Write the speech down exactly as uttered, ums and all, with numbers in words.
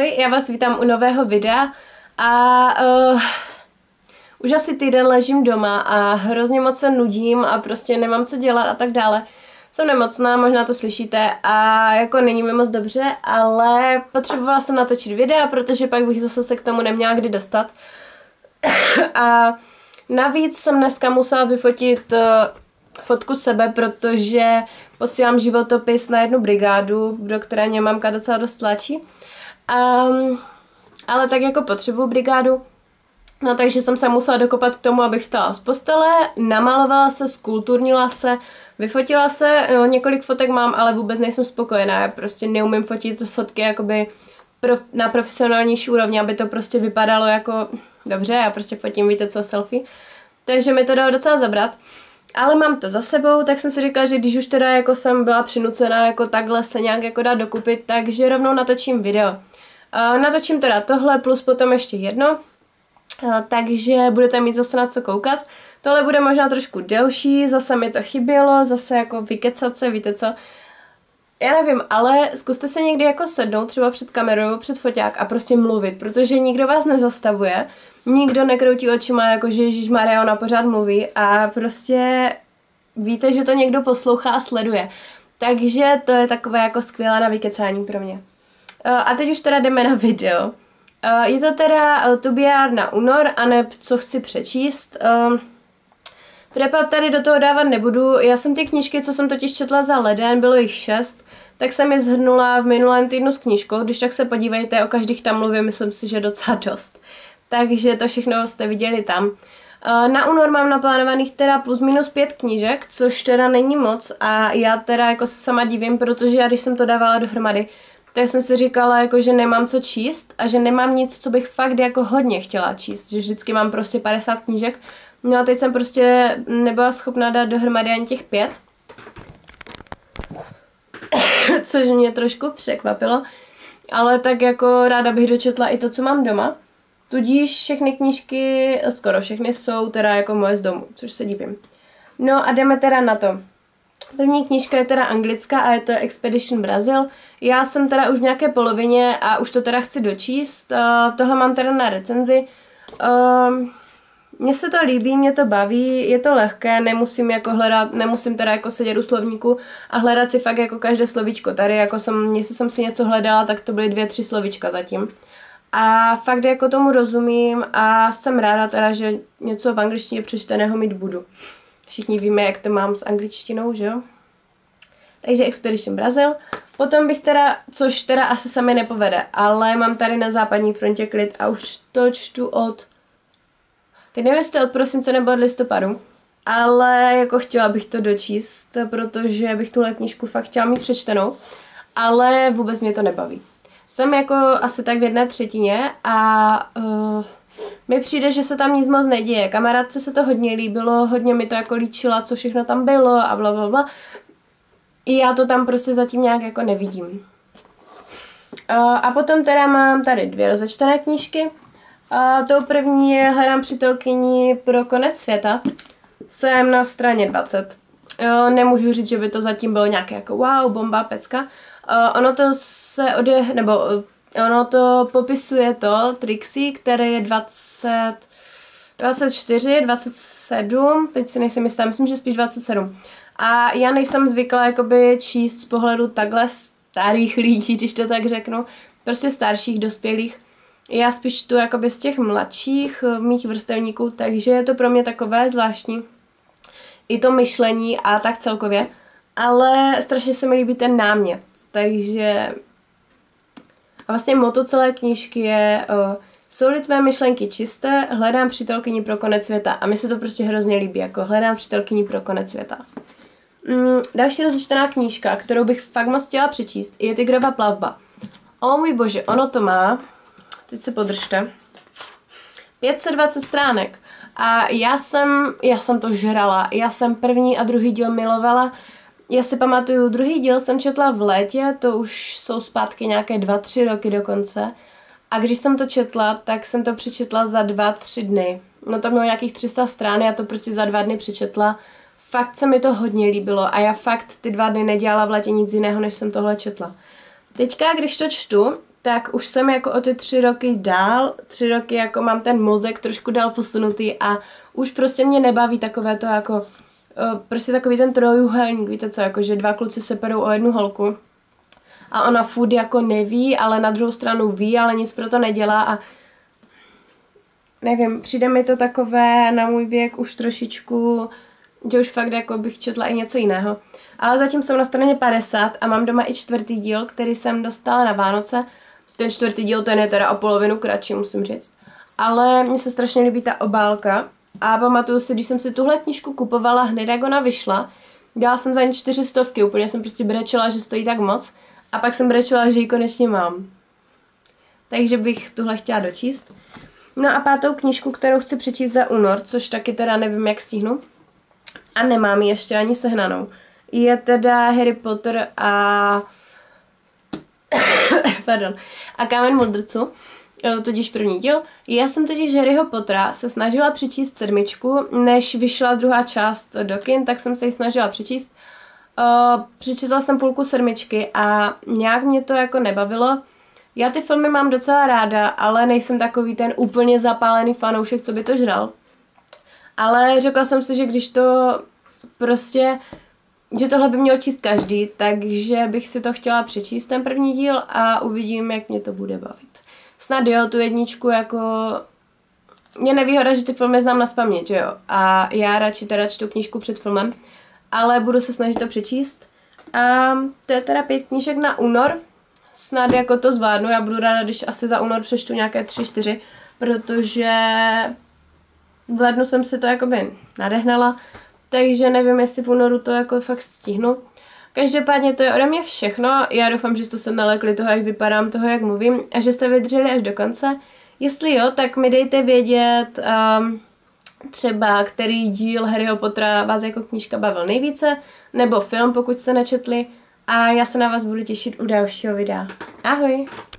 Ahoj, já vás vítám u nového videa a uh, už asi týden ležím doma a hrozně moc se nudím a prostě nemám co dělat a tak dále. Jsem nemocná, možná to slyšíte a jako není mi moc dobře, ale potřebovala jsem natočit videa, protože pak bych zase se k tomu neměla kdy dostat. A navíc jsem dneska musela vyfotit uh, fotku sebe, protože posílám životopis na jednu brigádu, do které mě mamka docela dost tlačí. Um, ale tak jako potřebuji brigádu, no takže jsem se musela dokopat k tomu, abych stala z postele, namalovala se, skulturnila se, vyfotila se, jo, několik fotek mám, ale vůbec nejsem spokojená, já prostě neumím fotit fotky jakoby prof, na profesionálnější úrovni, aby to prostě vypadalo jako dobře, já prostě fotím, víte co, selfie, takže mi to dalo docela zabrat. Ale mám to za sebou, tak jsem si říkala, že když už teda jako jsem byla přinucená jako takhle se nějak jako dát dokupit, takže rovnou natočím video. Uh, natočím teda tohle plus potom ještě jedno, uh, takže budete mít zase na co koukat. Tohle bude možná trošku delší, zase mi to chybělo, zase jako vykecat se, víte co. Já nevím, ale zkuste se někdy jako sednout třeba před kamerou nebo před foťák a prostě mluvit, protože nikdo vás nezastavuje, nikdo nekroutí očima, jako že ježišmarja, ona pořád mluví a prostě víte, že to někdo poslouchá a sleduje. Takže to je takové jako skvělé na vykecání pro mě. A teď už teda jdeme na video. Je to teda To Be Are na únor, aneb co chci přečíst. Prepad tady do toho dávat nebudu. Já jsem ty knížky, co jsem totiž četla za leden, bylo jich šest, tak jsem je shrnula v minulém týdnu s knížkou, když tak se podívejte, o každých tam mluvím, myslím si, že docela dost. Takže to všechno jste viděli tam. Na únor mám naplánovaných teda plus minus pět knížek, což teda není moc a já teda jako se sama divím, protože já když jsem to dávala dohromady, tak jsem si říkala, jako, že nemám co číst a že nemám nic, co bych fakt jako hodně chtěla číst, že vždycky mám prostě padesát knížek. No a teď jsem prostě nebyla schopná dát dohromady ani těch pět. Což mě trošku překvapilo. Ale tak jako ráda bych dočetla i to, co mám doma. Tudíž všechny knížky, skoro všechny jsou teda jako moje z domu, což se divím. No a jdeme teda na to. První knížka je teda anglická a je to Expedition Brazil. Já jsem teda už v nějaké polovině a už to teda chci dočíst. Uh, tohle mám teda na recenzi. Uh, Mně se to líbí, mě to baví, je to lehké, nemusím jako hledat, nemusím teda jako sedět u slovníku a hledat si fakt jako každé slovíčko. Tady jako jsem, jestli jsem si něco hledala, tak to byly dvě, tři slovíčka zatím. A fakt jako tomu rozumím a jsem ráda teda, že něco v angličtině přečteného mít budu. Všichni víme, jak to mám s angličtinou, že jo? Takže Expedition Brazil. Potom bych teda, což teda asi se mi nepovede, ale mám tady Na západní frontě klid a už to čtu od... Teď nevím, jestli od prosince nebo od listopadu, ale jako chtěla bych to dočíst, protože bych tuhle knížku fakt chtěla mít přečtenou, ale vůbec mě to nebaví. Jsem jako asi tak v jedné třetině a uh, mi přijde, že se tam nic moc neděje. Kamarádce se to hodně líbilo, hodně mi to jako líčila, co všechno tam bylo a blablabla. I já to tam prostě zatím nějak jako nevidím. Uh, a potom teda mám tady dvě rozečtené knížky. A tou první je Hledám přítelkyni pro konec světa. Jsem na straně dvacet. Jo, nemůžu říct, že by to zatím bylo nějaké jako wow, bomba, pecka. Uh, ono to se ode... nebo ono to popisuje to Trixie, které je dvacet, dvacet čtyři, dvacet sedm, teď si nejsem jistá, myslím, že spíš dvacet sedm. A já nejsem zvyklá jakoby číst z pohledu takhle starých lidí, když to tak řeknu, prostě starších, dospělých. Já spíš tu jakoby z těch mladších mých vrstevníků, takže je to pro mě takové zvláštní. I to myšlení a tak celkově. Ale strašně se mi líbí ten námět. Takže a vlastně motto celé knížky je o, jsou-li tvé myšlenky čisté, hledám přítelkyni pro konec světa. A mi se to prostě hrozně líbí, jako hledám přítelkyni pro konec světa. Mm, další rozečtená knížka, kterou bych fakt moc chtěla přečíst, je Tygrova plavba. O můj bože, ono to má... Teď se podržte. pět set dvacet stránek. A já jsem, já jsem to žrala. Já jsem první a druhý díl milovala. Já si pamatuju, druhý díl jsem četla v létě, to už jsou zpátky nějaké dva, tři roky dokonce. A když jsem to četla, tak jsem to přečetla za dva, tři dny. No to bylo nějakých tři sta strán, já to prostě za dva dny přečetla. Fakt se mi to hodně líbilo a já fakt ty dva dny nedělala v létě nic jiného, než jsem tohle četla. Teďka, když to čtu, tak už jsem jako o ty tři roky dál, tři roky jako mám ten mozek trošku dál posunutý a už prostě mě nebaví takové to jako, prostě takový ten trojuhelník, víte co, jako že dva kluci se perou o jednu holku a ona furt jako neví, ale na druhou stranu ví, ale nic pro to nedělá a nevím, přijde mi to takové na můj věk už trošičku, že už fakt jako bych četla i něco jiného. Ale zatím jsem na straně padesát a mám doma i čtvrtý díl, který jsem dostala na Vánoce. Ten čtvrtý díl, ten je teda o polovinu kratší, musím říct. Ale mně se strašně líbí ta obálka a pamatuju si, když jsem si tuhle knížku kupovala hned, jak ona vyšla, dělala jsem za ní čtyři stovky, úplně jsem prostě brečela, že stojí tak moc a pak jsem brečela, že ji konečně mám. Takže bych tuhle chtěla dočíst. No a pátou knížku, kterou chci přečíst za únor, což taky teda nevím, jak stihnu. A nemám ji ještě ani sehnanou. Je teda Harry Potter a... Pardon. A Kámen mudrců, tudíž první díl. Já jsem totiž Harryho Pottera se snažila přečíst sedmičku, než vyšla druhá část do kin, tak jsem se ji snažila přečíst. Uh, přečetla jsem půlku sedmičky a nějak mě to jako nebavilo. Já ty filmy mám docela ráda, ale nejsem takový ten úplně zapálený fanoušek, co by to žral. Ale řekla jsem si, že když to prostě, že tohle by měl číst každý, takže bych si to chtěla přečíst ten první díl a uvidím, jak mě to bude bavit. Snad jo, tu jedničku jako... Mě nevýhoda, že ty filmy znám nazpaměť, že jo? A já radši teda čtu knížku před filmem, ale budu se snažit to přečíst. A to je teda pět knížek na únor. Snad jako to zvládnu, já budu ráda, když asi za únor přečtu nějaké tři, čtyři, protože v lednu jsem si to jakoby nadehnala, takže nevím, jestli v únoru to jako fakt stihnu. Každopádně to je ode mě všechno, já doufám, že jste se nalekli toho, jak vypadám, toho, jak mluvím a že jste vydrželi až do konce. Jestli jo, tak mi dejte vědět um, třeba, který díl Harryho Pottera vás jako knížka bavil nejvíce, nebo film, pokud jste nečetli. A já se na vás budu těšit u dalšího videa. Ahoj!